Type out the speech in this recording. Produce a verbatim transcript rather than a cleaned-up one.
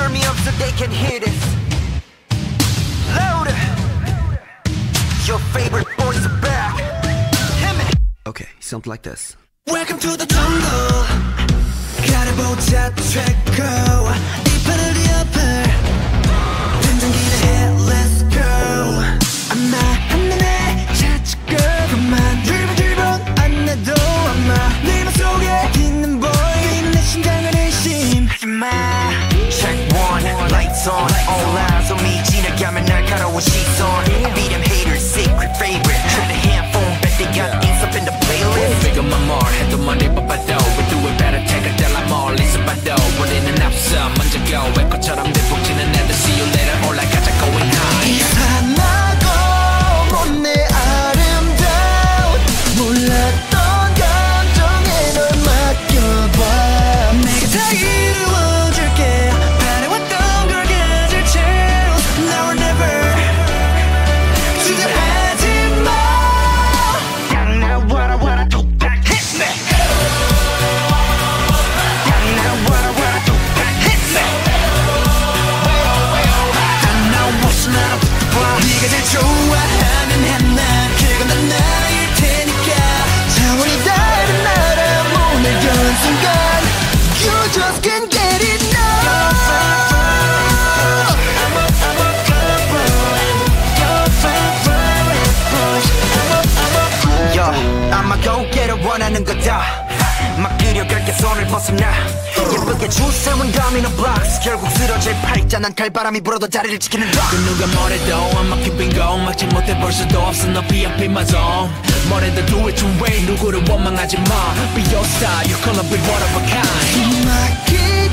turn me up so they can hear this. Louder. Your favorite boys are back. Okay, something like this. Welcome to the jungle. 가려보자 트랙고 이 판을 뒤엎을 된장기를 해 Let's go. 아마 한눈에 찾고 그만 드리블 드리블 안 해도 아마 네 맘속에 있는 boy 내 심장을 의심하지마. Check one, lights on, all eyes on me. 지나가면 날카로운 시선. I be them haters, secret favorite. Trip the handphone, bet they got things up in the playlist. Figure my more, 해도 머리 뽑아도 We do it better, take a del amor 리스봐도 우리는 앞서 먼저 go 외코처럼 들폭치는 애들 See you later, 올라가자 going high. 하나고 못내 아름다운 몰랐던 감정에 널 맡겨봐. 내가 다 이루어줄게. 바래왔던 걸 가질 chance. Now or never. 주저하지 마. 양나 와라 와라 톡탁 hit me. 양나 와라 와라 톡탁 hit me. I know what's not up. 네가 제일 좋아하는 하나 그건 난 나일 테니까 차원이 다른 나라 문을 연 순간 You just can't get enough. I'm a, I'm a good boy. You're fine, fine, boy. I'm a, I'm a good boy. Yo, I'ma go get it 원하는 거다. 막 그려갈게 손을 벗어나. 예쁘게 주세운 도미노 블록스 결국 쓰러질 팔자 난 칼바람이 불어도 자리를 지키는 rock. 그 누가 뭐래도 I'm a keeping going 막지 못해 볼 수도 없어 너 be up in my zone. 뭐래도 do it your way 누구를 원망하지 마. Be your style, you're gonna be one of a kind. 막히게